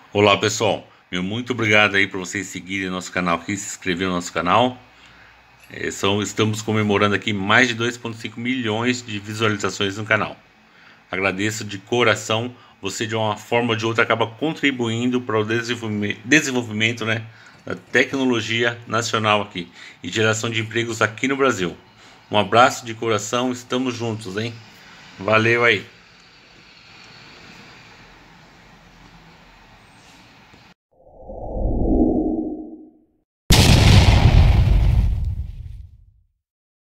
Olá pessoal, muito obrigado aí por vocês seguirem nosso canal aqui, se inscrever no nosso canal. Estamos comemorando aqui mais de 2,5 milhões de visualizações no canal. Agradeço de coração, você de uma forma ou de outra acaba contribuindo para o desenvolvimento, né, da tecnologia nacional aqui e geração de empregos aqui no Brasil. Um abraço de coração, estamos juntos, hein? Valeu aí!